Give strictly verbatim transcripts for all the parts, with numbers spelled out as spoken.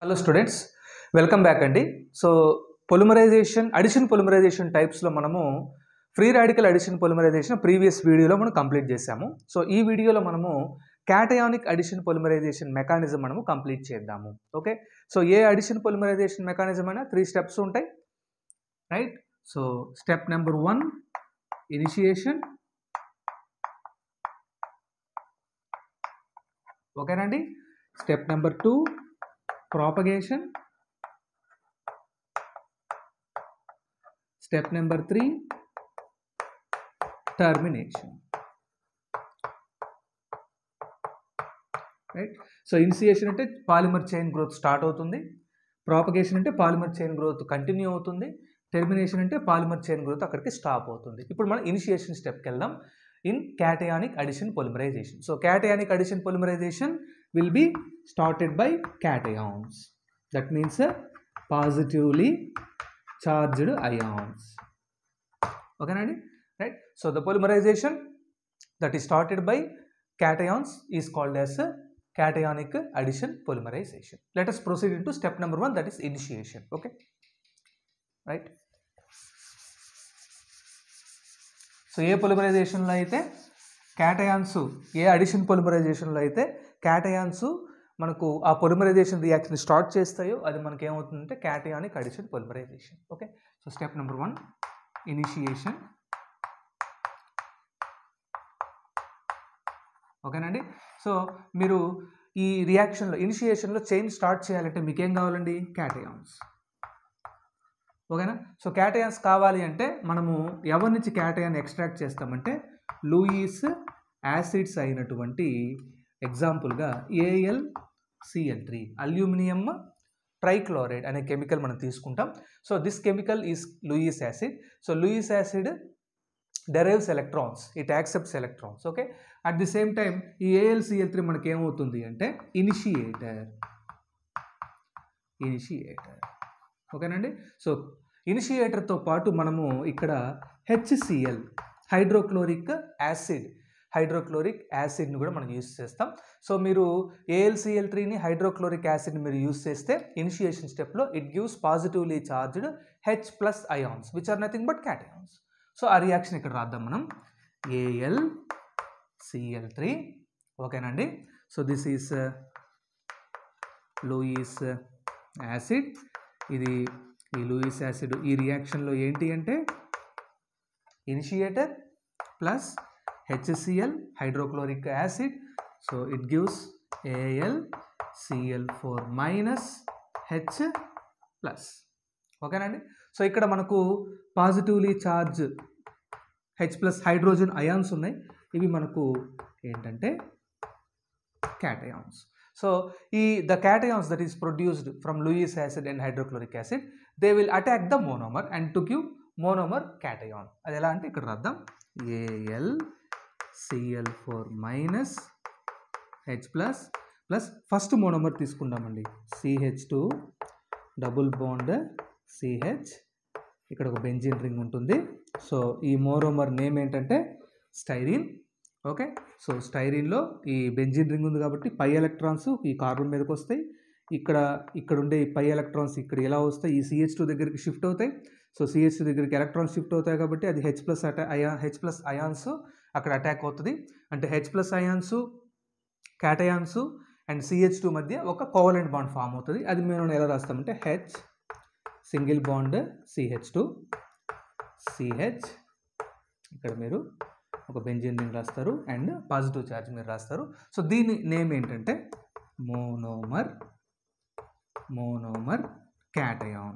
Hello students, welcome back అండి. So polymerization addition polymerization టైప్స్లో మనము free radical addition polymerization previous వీడియోలో మనం కంప్లీట్ చేసాము. సో ఈ వీడియోలో మనము క్యాటయానిక్ అడిషన్ పొలిమరైజేషన్ మెకానిజం మనము కంప్లీట్ చేద్దాము. ఓకే, సో ఏ అడిషన్ పొలిమరైజేషన్ మెకానిజం అయినా త్రీ స్టెప్స్ ఉంటాయి, right? So step number one initiation, ఓకేనండి. Step number two propagation, step number three termination, right? So initiation అంటే పాలిమర్ చైన్ గ్రోత్ స్టార్ట్ అవుతుంది, propagation అంటే polymer chain growth continue అవుతుంది, termination అంటే polymer chain growth అక్కడికి stop అవుతుంది. ఇప్పుడు మనం ఇనిషియేషన్ స్టెప్కి వెళ్దాం in cationic addition polymerization. So cationic addition polymerization will be started by cations, that means uh, positively charged ions, okay nandi, right? So the polymerization that is started by cations is called as uh, cationic addition polymerization. Let us proceed into step number one, that is initiation. Okay, right? So ఏ polymerization లో అయితే cations, ఏ addition polymerization లో అయితే cations మనకు ఆ polymerisation reaction start చేస్తాయో అది మనకి ఏమవుతుందంటే cationic addition polymerization. Okay, so step number one initiation, ఓకేనండి. సో మీరు ఈ రియాక్షన్లో ఇనిషియేషన్లో చైన్ స్టార్ట్ చేయాలంటే మీకు ఏం కావాలండి? క్యాటయాన్స్, ఓకేనా? సో క్యాటయాన్స్ కావాలి అంటే మనము ఎవరి నుంచి క్యాటయాన్ ఎక్స్ట్రాక్ట్ చేస్తామంటే లూయిస్ యాసిడ్స్ అయినటువంటి ఎగ్జాంపుల్గా AL CL three aluminium trichloride అనే కెమికల్ మనం తీసుకుంటాం. So this chemical is Lewis acid. So Lewis acid derives electrons, it accepts electrons. Okay, at the same time ఈ ఏఎల్ సిఎల్ త్రీ మనకి ఏమవుతుంది అంటే ఇనిషియేటర్, ఇనిషియేటర్ ఓకేనండి. సో ఇనిషియేటర్తో పాటు మనము ఇక్కడ హెచ్సిఎల్ హైడ్రోక్లోరిక్ యాసిడ్ హైడ్రోక్లోరిక్ యాసిడ్ని కూడా మనం యూస్ చేస్తాం. సో మీరు ఏఎల్సిఎల్ త్రీని హైడ్రోక్లోరిక్ యాసిడ్ని మీరు యూస్ చేస్తే ఇనిషియేషన్ స్టెప్లో it gives positively charged H plus ions which are nothing but cations. So ఆ రియాక్షన్ ఇక్కడ రాద్దాం మనం, ఏఎల్ సిఎల్ త్రీ, ఓకేనండి. So this is Lewis acid. ఇది ఈ లూయిస్ యాసిడ్ ఈ రియాక్షన్లో ఏంటి అంటే initiator plus HCl hydrochloric acid. So it gives AL CL four minus H plus, ఓకేనండి. సో ఇక్కడ మనకు positively charge H plus hydrogen ions ఉన్నాయి, ఇవి మనకు ఏంటంటే క్యాటయాన్స్. సో ఈ the cations that is produced from Lewis acid and hydrochloric acid they will attack the monomer and to give monomer cation. అది ఎలా అంటే ఇక్కడ రాద్దాం, AL CL four minus H plus plus first monomer తీసుకుందామండి, CH two double bond CH, ఇక్కడ ఒక benzene ring ఉంటుంది. So ఈ మోనోమర్ నేమ్ ఏంటంటే స్టైరీన్. ఓకే, సో స్టైరీన్లో ఈ బెంజీన్ రింగ్ ఉంది కాబట్టి పై ఎలక్ట్రాన్స్ ఈ కార్బన్ మీదకి వస్తాయి, ఇక్కడ ఇక్కడ ఉండే ఈ పై ఎలక్ట్రాన్స్ ఇక్కడ ఎలా వస్తాయి ఈ సిహెచ్ టూ దగ్గరికి షిఫ్ట్ అవుతాయి. సో సిహెచ్ టూ దగ్గరికి ఎలక్ట్రాన్స్ షిఫ్ట్ అవుతాయి కాబట్టి అది హెచ్ ప్లస్ అటా అయా హెచ్ ప్లస్ అయాన్స్ అక్కడ అటాక్ అవుతుంది. అంటే H plus ions cations and CH two మధ్య ఒక కోవలెంట్ బాండ్ ఫామ్ అవుతుంది. అది మేము ఎలా రాస్తామంటే H single bond CH two CH, ఇక్కడ మీరు ఒక బెంజీన్ రింగ్ రాస్తారు అండ్ పాజిటివ్ ఛార్జ్ మీరు రాస్తారు. సో దీని నేమ్ ఏంటంటే మోనోమర్, మోనోమర్ క్యాటయాన్,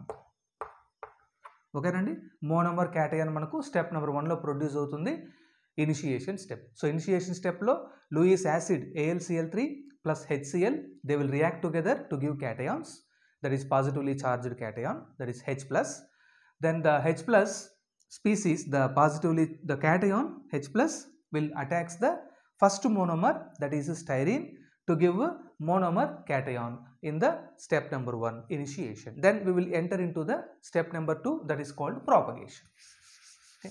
ఓకేనండి. మోనోమర్ క్యాటయాన్ మనకు స్టెప్ నెంబర్ వన్లో ప్రొడ్యూస్ అవుతుంది, ఇనిషియేషన్ స్టెప్. సో ఇనిషియేషన్ స్టెప్లో Lewis acid AL CL three plus HCl they will react together to give cations, that is positively charged cation, that is H plus. Then the H plus species, the positively the cation H plus will attacks the first monomer that is styrene to give monomer cation in the step number one initiation. Then we will enter into the step number two that is called propagation. Okay.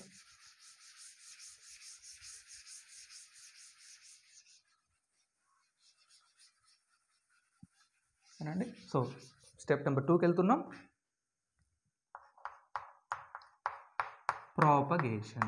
So step number టూకి వెళ్తున్నాం. Propagation.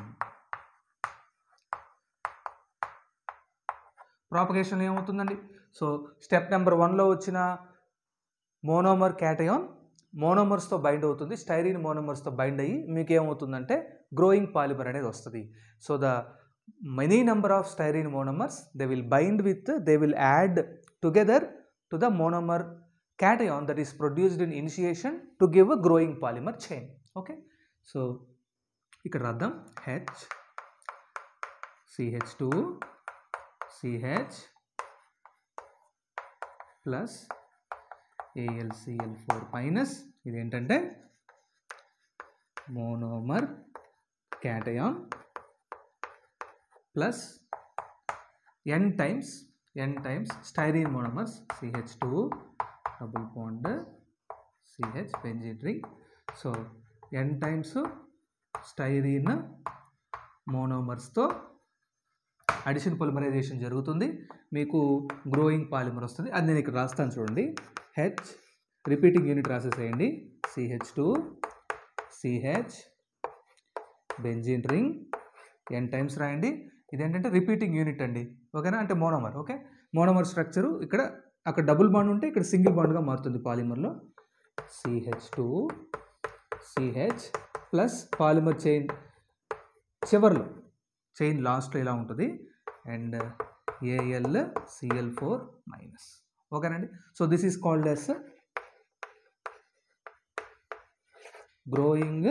Propagation ఏమవుతుందండి? So step number వన్లో వచ్చిన monomer cation మోనోమర్స్తో bind అవుతుంది, styrene మోనోమర్స్తో bind అయ్యి మీకు ఏమవుతుందంటే గ్రోయింగ్ పాలిమర్ అనేది వస్తుంది. So the many number of styrene monomers they will bind with they will add together to the monomer cation that is produced in initiation to give a growing polymer chain. Okay, so ఇక్కడ రాద్దాం. H C H two C H plus A L C L four minus ఇది ఏంటంటే monomer cation plus n times n times styrene monomers C H two double bond C H benzene ring. So n times styrene monomers తో addition polymerization జరుగుతుంది, మీకు growing polymer వస్తుంది. అది నేను ఇక్కడ రాస్తాను చూడండి. H రిపీటింగ్ యూనిట్ రాసేసేయండి. C H two C H benzene ring n times రాయండి. ఇదేంటంటే రిపీటింగ్ యూనిట్ అండి, ఓకేనా, అంటే మోనోమర్. ఓకే, మోనోమర్ స్ట్రక్చరు ఇక్కడ అక్కడ డబుల్ బాండ్ ఉంటే ఇక్కడ సింగిల్ బాండ్గా మారుతుంది పాలిమర్లో. C H two C H plus polymer chain చివర్లో చైన్ లాస్ట్లో ఇలా ఉంటుంది and A L C L four minus. ఓకేనండి. So this is called as growing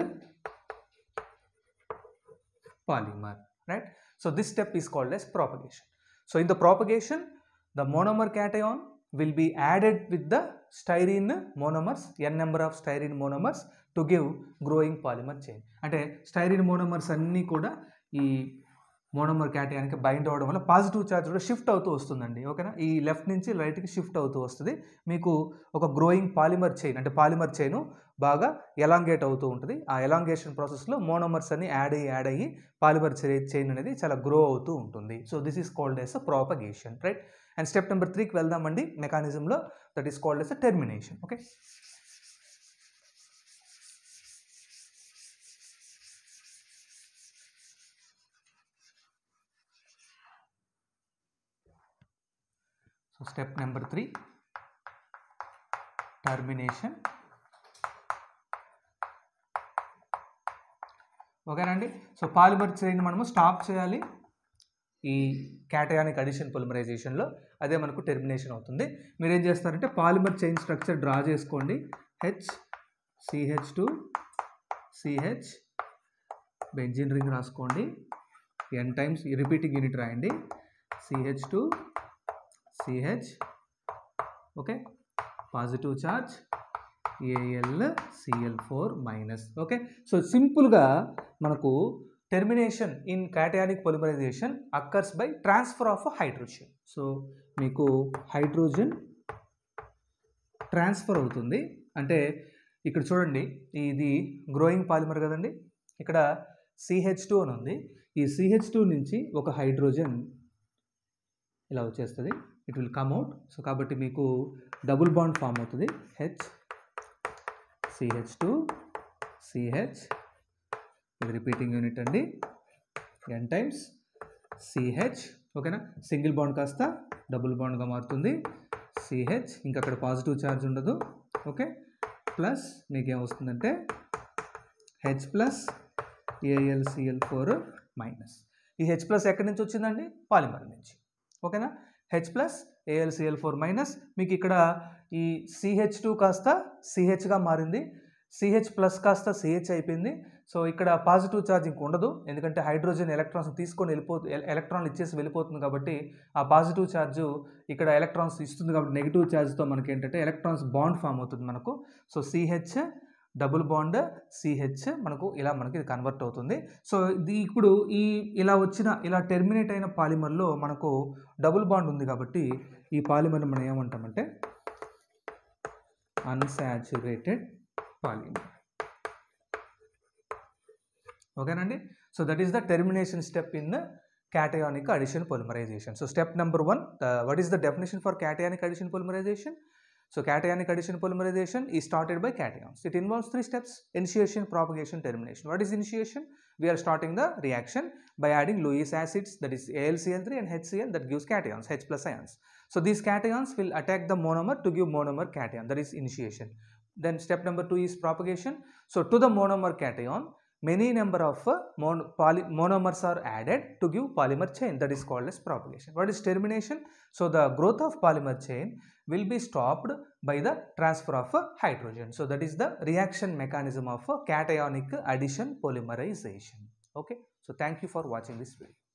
polymer, right? So this step is called as propagation. So in the propagation, the monomer cation will be added with the styrene monomers, n number of styrene monomers to give growing polymer chain. అంటే styrene monomers అన్నీ కూడా ఈ monomer క్యాటయాన్కి bind అవ్వడం వల్ల positive charge కూడా shift అవుతూ వస్తుందండి, ఓకేనా. ఈ లెఫ్ట్ నుంచి రైట్కి షిఫ్ట్ అవుతూ వస్తుంది, మీకు ఒక గ్రోయింగ్ పాలిమర్ చైన్ అంటే పాలిమర్ చైన్ బాగా ఎలాంగేట్ అవుతూ ఉంటుంది. ఆ ఎలాంగేషన్ ప్రాసెస్లో మోనోమర్స్ అన్ని యాడ్ అయ్యి యాడ్ అయ్యి పాలిమర్ చైన్ అనేది చాలా గ్రో అవుతూ ఉంటుంది. So this is called as uh propagation, right? And step number త్రీకి వెళ్దామండి మెకానిజంలో. That is called as uh termination. Okay, so step number three termination. ఓకేనండి. సో పాలిమర్ చైన్ మనము స్టాప్ చేయాలి ఈ క్యాటయానిక్ అడిషన్ పొలిమరైజేషన్లో, అదే మనకు టెర్మినేషన్ అవుతుంది. మీరు ఏం చేస్తారంటే పాలిమర్ చైన్ స్ట్రక్చర్ డ్రా చేసుకోండి. H C H two C H benzene ring రాసుకోండి. n టైమ్స్ రిపీటింగ్ యూనిట్ రాయండి. C H two C H, ఓకే, positive charge A L C L four minus. Okay, so సింపుల్గా మనకు termination in cationic polymerization occurs by transfer of hydrogen. So మీకు hydrogen transfer అవుతుంది. అంటే ఇక్కడ చూడండి, ఇది గ్రోయింగ్ పాలిమర్ కదండి, ఇక్కడ C H two అని ఉంది. ఈ C H two నుంచి ఒక హైడ్రోజన్ ఇలా వచ్చేస్తుంది, it will come out. So కాబట్టి మీకు డబుల్ బాండ్ ఫామ్ అవుతుంది. H C H two C H, ఇది రిపీటింగ్ యూనిట్ అండి, n టైమ్స్ C H, ఓకేనా. సింగిల్ బాండ్ కాస్త డబుల్ బాండ్గా మారుతుంది. C H, ఇంకా అక్కడ పాజిటివ్ ఛార్జ్ ఉండదు, ఓకే. ప్లస్ మీకు ఏమొస్తుందంటే H plus A L C L four minus. ఈ H ప్లస్ ఎక్కడి నుంచి వచ్చిందండి? పాలిమర్ నుంచి, ఓకేనా. H plus A L C L four minus. మీకు ఇక్కడ ఈ C H two కాస్త C H గా మారింది, C H ప్లస్ కాస్త C H అయిపోయింది. సో ఇక్కడ పాజిటివ్ ఛార్జ్ ఇంక ఉండదు, ఎందుకంటే హైడ్రోజన్ ఎలక్ట్రాన్స్ తీసుకొని వెళ్ళిపో ఎలక్ట్రాన్లు ఇచ్చేసి వెళ్ళిపోతుంది కాబట్టి ఆ పాజిటివ్ ఛార్జ్ ఇక్కడ ఎలక్ట్రాన్స్ ఇస్తుంది కాబట్టి నెగిటివ్ ఛార్జ్తో మనకి ఏంటంటే ఎలక్ట్రాన్స్ బాండ్ ఫామ్ అవుతుంది మనకు. So C H double bond C H మనకు ఇలా మనకి ఇది కన్వర్ట్ అవుతుంది. సో ఇది ఇప్పుడు ఈ ఇలా వచ్చిన ఇలా టెర్మినేట్ అయిన పాలిమర్లో మనకు డబుల్ బాండ్ ఉంది కాబట్టి ఈ పాలిమర్ని మనం ఏమంటామంటే అన్సాచురేటెడ్ పాలిమర్, ఓకేనండి. So that is the termination step in cationic addition polymerization. So step number one, uh, what is the definition for cationic addition polymerization? So cationic addition polymerization is started by cations. It involves three steps: initiation, propagation, termination. What is initiation? We are starting the reaction by adding Lewis acids, that is A L C L three and HCl, that gives cations, H plus ions. So these cations will attack the monomer to give monomer cation, that is initiation. Then step number two is propagation. So to the monomer cation, many number of uh, mon monomers are added to give polymer chain, that is called as propagation. What is termination? So the growth of polymer chain will be stopped by the transfer of uh, hydrogen. So that is the reaction mechanism of uh, cationic addition polymerization. Okay. So thank you for watching this video.